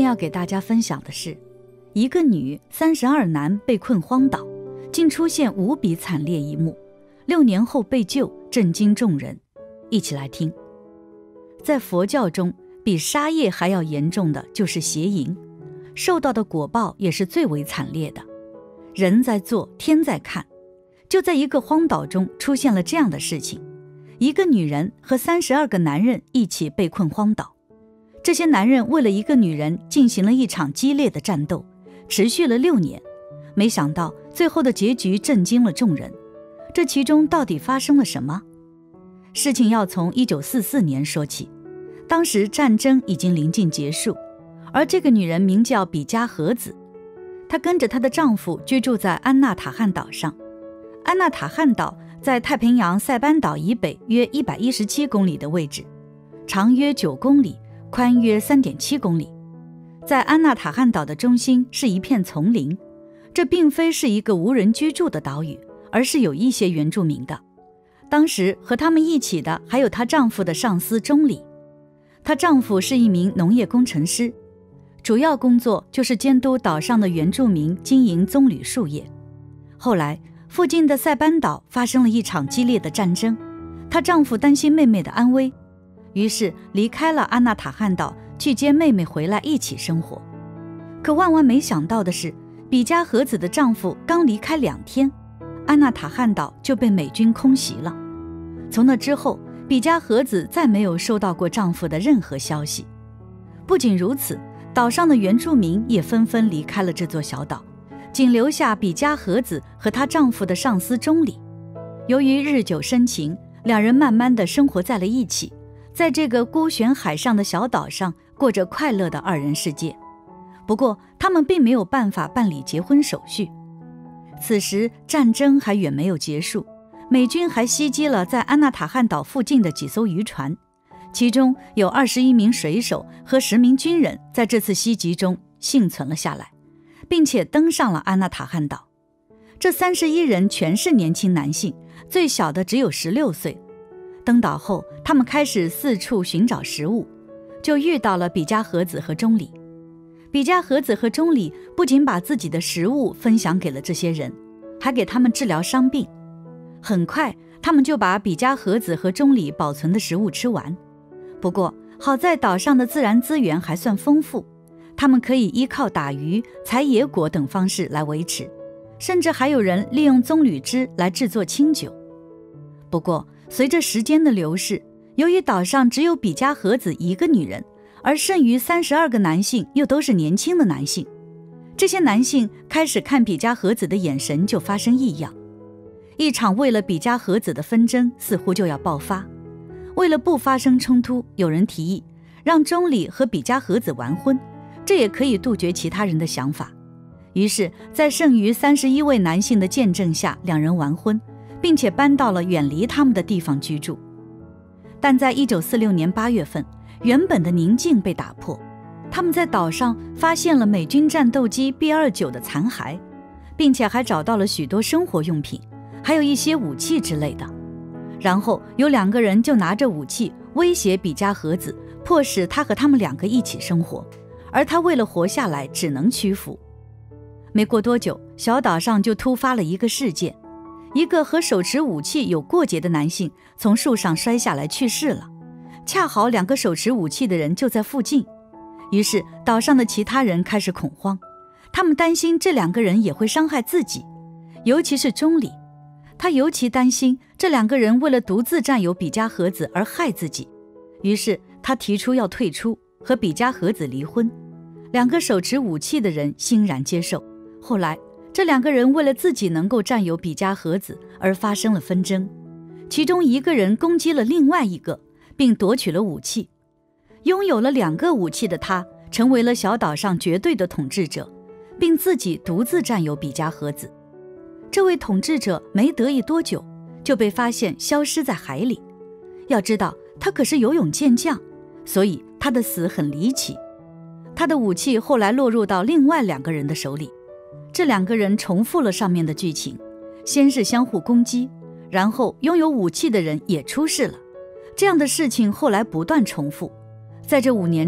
要给大家分享的是，一个女32男被困荒岛，竟出现无比惨烈一幕，6年后被救，震惊众人。一起来听。在佛教中，比杀业还要严重的就是邪淫，受到的果报也是最为惨烈的。人在做，天在看。就在一个荒岛中出现了这样的事情，一个女人和32个男人一起被困荒岛。这些男人为了一个女人进行了一场激烈的战斗，持续了6年。没想到最后的结局震惊了众人。这其中到底发生了什么？事情要从1944年说起。当时战争已经临近结束，而这个女人名叫比嘉和子。她跟着她的丈夫居住在安纳塔汉岛上。安纳塔汉岛在太平洋塞班岛以北约117公里的位置，长约9公里，宽约3.7公里。在安纳塔汉岛的中心是一片丛林，这并非是一个无人居住的岛屿，而是有一些原住民的。当时和他们一起的还有她丈夫的上司中里。她丈夫是一名农业工程师，主要工作就是监督岛上的原住民经营棕榈树业。后来附近的塞班岛发生了一场激烈的战争，她丈夫担心妹妹的安危，于是离开了安纳塔汉岛，去接妹妹回来一起生活。可万万没想到的是，比嘉和子的丈夫刚离开2天，安纳塔汉岛就被美军空袭了。从那之后，比嘉和子再没有收到过丈夫的任何消息。不仅如此，岛上的原住民也纷纷离开了这座小岛，仅留下比嘉和子和她丈夫的上司中里。由于日久生情，两人慢慢地生活在了一起，在这个孤悬海上的小岛上过着快乐的2人世界。不过他们并没有办法办理结婚手续。此时战争还远没有结束，美军还袭击了在安纳塔汉岛附近的几艘渔船，其中有21名水手和10名军人在这次袭击中幸存了下来，并且登上了安纳塔汉岛。这31人全是年轻男性，最小的只有16岁。登岛后，他们开始四处寻找食物，就遇到了比嘉和子和中里。比嘉和子和中里不仅把自己的食物分享给了这些人，还给他们治疗伤病。很快，他们就把比嘉和子和中里保存的食物吃完。不过，好在岛上的自然资源还算丰富，他们可以依靠打鱼、采野果等方式来维持，甚至还有人利用棕榈汁来制作清酒。不过，随着时间的流逝，由于岛上只有比嘉和子一个女人，而剩余32个男性又都是年轻的男性，这些男性开始看比嘉和子的眼神就发生异样。一场为了比嘉和子的纷争似乎就要爆发。为了不发生冲突，有人提议让中里和比嘉和子完婚，这也可以杜绝其他人的想法。于是在剩余31位男性的见证下，两人完婚，并且搬到了远离他们的地方居住。但在1946年8月份，原本的宁静被打破，他们在岛上发现了美军战斗机 B-29 的残骸，并且还找到了许多生活用品，还有一些武器之类的。然后有2个人就拿着武器威胁比嘉和子，迫使他和他们2个一起生活，而他为了活下来只能屈服。没过多久，小岛上就突发了一个事件，一个和手持武器有过节的男性从树上摔下来去世了，恰好2个手持武器的人就在附近。于是岛上的其他人开始恐慌，他们担心这2个人也会伤害自己，尤其是中里，他尤其担心这2个人为了独自占有比嘉和子而害自己。于是他提出要退出，和比嘉和子离婚。2个手持武器的人欣然接受。后来这2个人为了自己能够占有比嘉和子而发生了纷争，其中一个人攻击了另外一个，并夺取了武器。拥有了2个武器的他成为了小岛上绝对的统治者，并自己独自占有比嘉和子。这位统治者没得意多久就被发现消失在海里。要知道他可是游泳健将，所以他的死很离奇。他的武器后来落入到另外2个人的手里，这2个人重复了上面的剧情，先是相互攻击，然后拥有武器的人也出事了。这样的事情后来不断重复。在这5年中，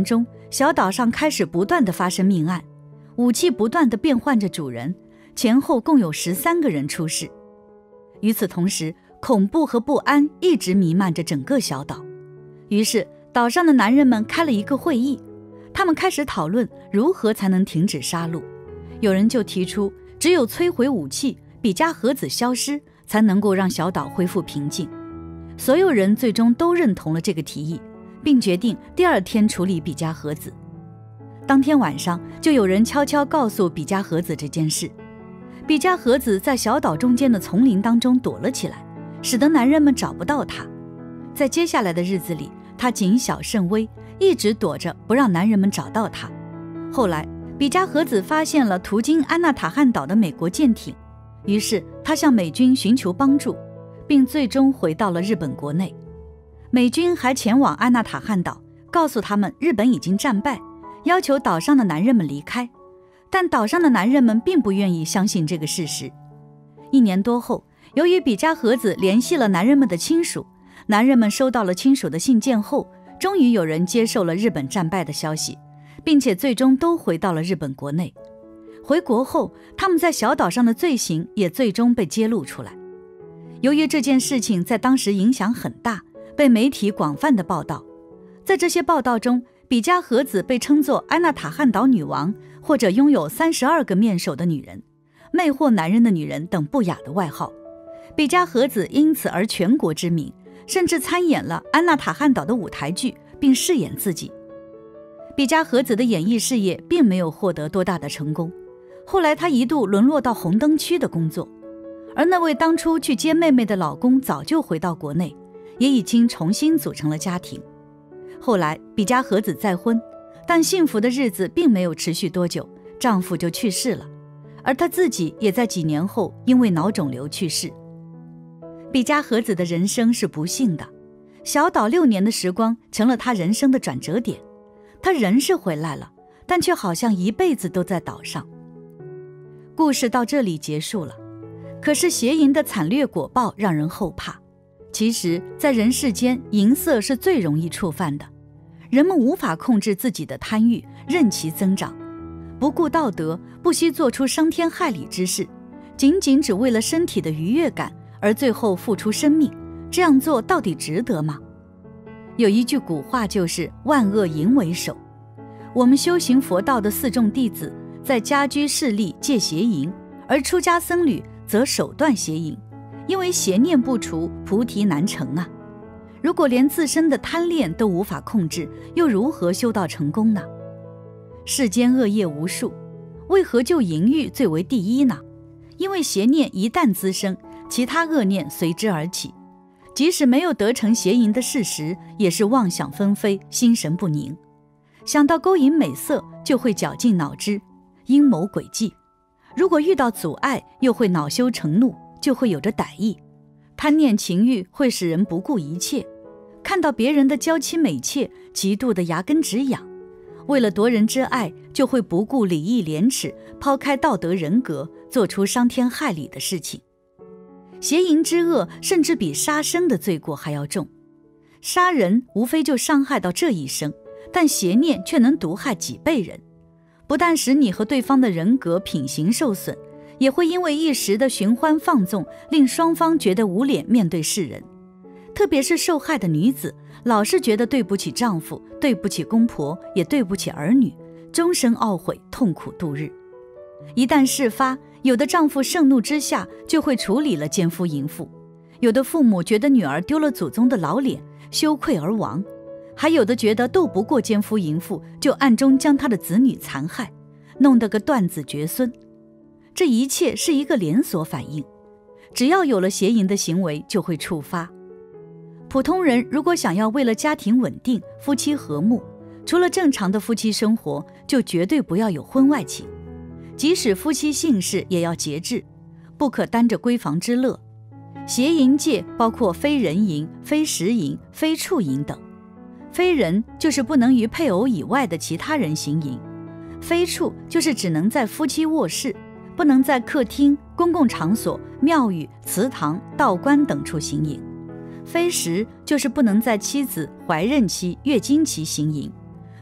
小岛上开始不断地发生命案，武器不断地变换着主人，前后共有13个人出事。与此同时，恐怖和不安一直弥漫着整个小岛。于是岛上的男人们开了一个会议，他们开始讨论如何才能停止杀戮。有人就提出，只有摧毁武器，比加和子消失，才能够让小岛恢复平静。所有人最终都认同了这个提议，并决定第2天处理比加和子。当天晚上，就有人悄悄告诉比加和子这件事。比加和子在小岛中间的丛林当中躲了起来，使得男人们找不到他。在接下来的日子里，他谨小慎微，一直躲着不让男人们找到他。后来比加和子发现了途经安纳塔汉岛的美国舰艇，于是他向美军寻求帮助，并最终回到了日本国内。美军还前往安纳塔汉岛，告诉他们日本已经战败，要求岛上的男人们离开。但岛上的男人们并不愿意相信这个事实。1年多后，由于比加和子联系了男人们的亲属，男人们收到了亲属的信件后，终于有人接受了日本战败的消息，并且最终都回到了日本国内。回国后，他们在小岛上的罪行也最终被揭露出来。由于这件事情在当时影响很大，被媒体广泛的报道。在这些报道中，比加和子被称作安纳塔汉岛女王，或者拥有32个面首的女人、魅惑男人的女人等不雅的外号。比加和子因此而全国知名，甚至参演了安纳塔汉岛的舞台剧，并饰演自己。比加和子的演艺事业并没有获得多大的成功，后来她一度沦落到红灯区的工作，而那位当初去接妹妹的老公早就回到国内，也已经重新组成了家庭。后来比加和子再婚，但幸福的日子并没有持续多久，丈夫就去世了，而她自己也在几年后因为脑肿瘤去世。比加和子的人生是不幸的，小岛6年的时光成了她人生的转折点。她人是回来了，但却好像一辈子都在岛上。故事到这里结束了，可是邪淫的惨烈果报让人后怕。其实在人世间，淫色是最容易触犯的，人们无法控制自己的贪欲，任其增长，不顾道德，不惜做出伤天害理之事，仅仅只为了身体的愉悦感，而最后付出生命，这样做到底值得吗？有一句古话就是万恶淫为首。我们修行佛道的4众弟子，在家居势力戒邪淫，而出家僧侣则手段邪淫，因为邪念不除，菩提难成啊。如果连自身的贪恋都无法控制，又如何修道成功呢？世间恶业无数，为何就淫欲最为第一呢？因为邪念一旦滋生，其他恶念随之而起，即使没有得成邪淫的事实，也是妄想纷飞，心神不宁。想到勾引美色，就会绞尽脑汁，阴谋诡计；如果遇到阻碍，又会恼羞成怒，就会有着歹意。贪念情欲会使人不顾一切，看到别人的娇妻美妾，嫉妒的牙根直痒。为了夺人之爱，就会不顾礼义廉耻，抛开道德人格，做出伤天害理的事情。邪淫之恶甚至比杀生的罪过还要重。杀人无非就伤害到这一生，但邪念却能毒害几辈人，不但使你和对方的人格品行受损，也会因为一时的寻欢放纵，令双方觉得无脸面对世人。特别是受害的女子，老是觉得对不起丈夫，对不起公婆，也对不起儿女，终身懊悔，痛苦度日。一旦事发，有的丈夫盛怒之下就会处理了奸夫淫妇，有的父母觉得女儿丢了祖宗的老脸，羞愧而亡，还有的觉得斗不过奸夫淫妇，就暗中将他的子女残害，弄得个断子绝孙。这一切是一个连锁反应，只要有了邪淫的行为，就会触发。普通人如果想要为了家庭稳定、夫妻和睦，除了正常的夫妻生活，就绝对不要有婚外情。即使夫妻性事也要节制，不可担着闺房之乐。邪淫戒包括非人淫、非食淫、非处淫等。非人就是不能与配偶以外的其他人行淫，非处就是只能在夫妻卧室，不能在客厅、公共场所、庙宇、祠堂、道观等处行淫。非食就是不能在妻子怀孕期、月经期行淫。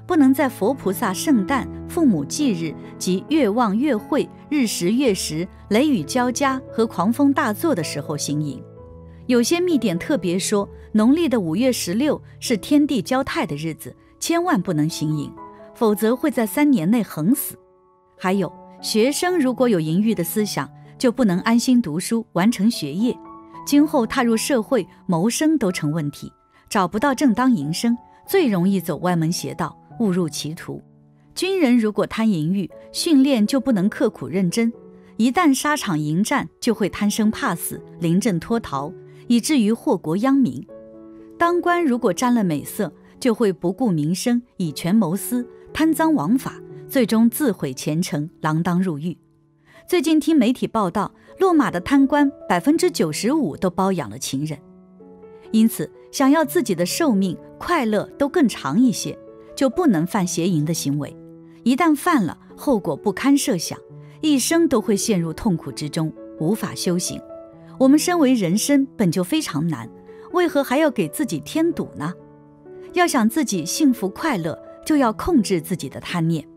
不能在佛菩萨圣诞、父母忌日及月旺月会、日食月食、雷雨交加和狂风大作的时候行淫。有些密典特别说，农历的5月16是天地交泰的日子，千万不能行淫，否则会在3年内横死。还有，学生如果有淫欲的思想，就不能安心读书，完成学业，今后踏入社会谋生都成问题，找不到正当营生，最容易走歪门邪道，误入歧途。军人如果贪淫欲，训练就不能刻苦认真，一旦沙场迎战，就会贪生怕死，临阵脱逃，以至于祸国殃民。当官如果沾了美色，就会不顾民生，以权谋私，贪赃枉法，最终自毁前程，锒铛入狱。最近听媒体报道，落马的贪官95%都包养了情人。因此，想要自己的寿命、快乐都更长一些，就不能犯邪淫的行为。一旦犯了，后果不堪设想，一生都会陷入痛苦之中，无法修行。我们身为人生本就非常难，为何还要给自己添堵呢？要想自己幸福快乐，就要控制自己的贪念。